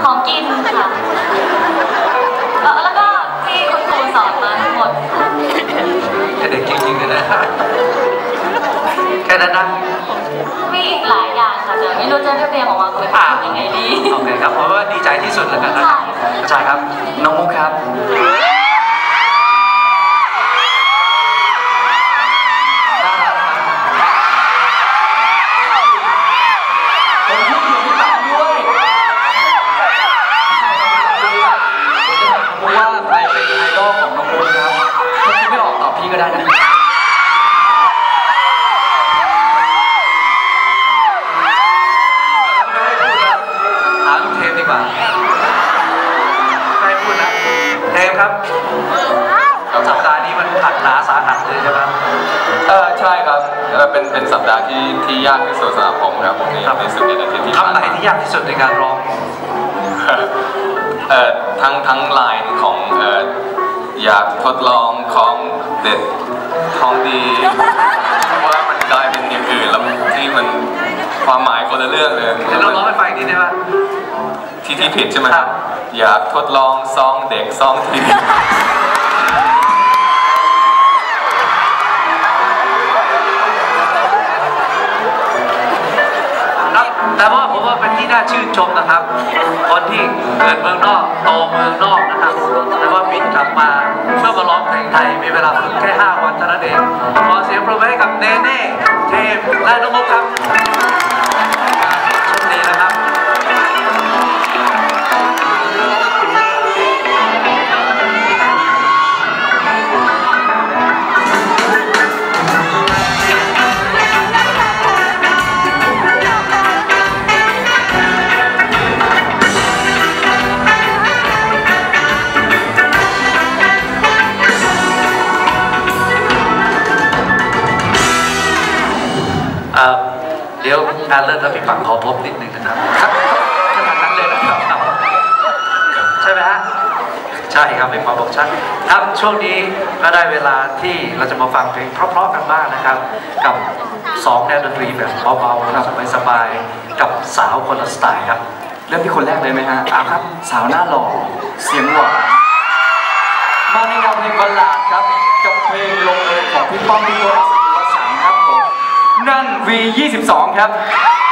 ของกินค่ะแล้วก็ที่คุณครูสอนมาทั้งหมดเด็กจริงๆเลยนะแค่นั้นนะมีอีกหลายอย่างค่ะแต่ไม่รู้จะเรียบเรียงออกมาเป็นยังไงดีโอเคครับเพราะว่าดีใจที่สุดแล้วกันนะอาจารย์ครับน้องมุกครับพี่ก็ได้นะหาลูกเทปดีกว่าไม่พูดนะเทปครับสัปดาห์นี้มันหนักหนาสาหัสเลยใช่ไหมใช่ครับเป็นสัปดาห์ที่ยากที่สุดสำหรับผมครับในสุดในอาทิตย์ที่ทำไหนที่ยากที่สุดในการร้องทั้งไลน์ของอยากทดลองของเด็ดของดีเพราะว่ามันกลายเป็นอย่างอื่นแล้วที่มันความหมายคนละเรื่องเลยเราร้องให้ฟังอีกทีได้ไหมที่ผิดใช่ไหมครับอยากทดลองซองเด็กซองทีแต่ว่าผมว่าเป็นที่น่าชื่นชมนะครับคนที่เกิดเมืองนอกโตเมืองนอกนะครับแต่ว่าบินกลับมาเพื่อมาร้องเพลงไทยมีเวลาฝึกแค่5 วันเท่านั้นเองขอเสียงปรบมือให้กับเนเน่เทมและน้องมุกครับโชคดีนะครับเดี๋ยวงานเลิกแล้วพี่ปังขอพบนิดนึงนะครับขนาดนั้นเลยนะครับใช่ไหมฮะใช่ครับเป็นความบอกชัดครับช่วงนี้ก็ได้เวลาที่เราจะมาฟังเพลงเพราะๆกันบ้างนะครับกับ2แนวดนตรีแบบเบาๆสบายๆกับสาวคนละสไตล์ครับเริ่มที่คนแรกเลยไหมฮะครับสาวหน้าหล่อเสียงหวานมาในแนวเพลงบัลลาดครับกับเพลงลงเอยของพี่ป้อมพี่โยอัศวินวสันต์ครับผมนั่น V22 ครับ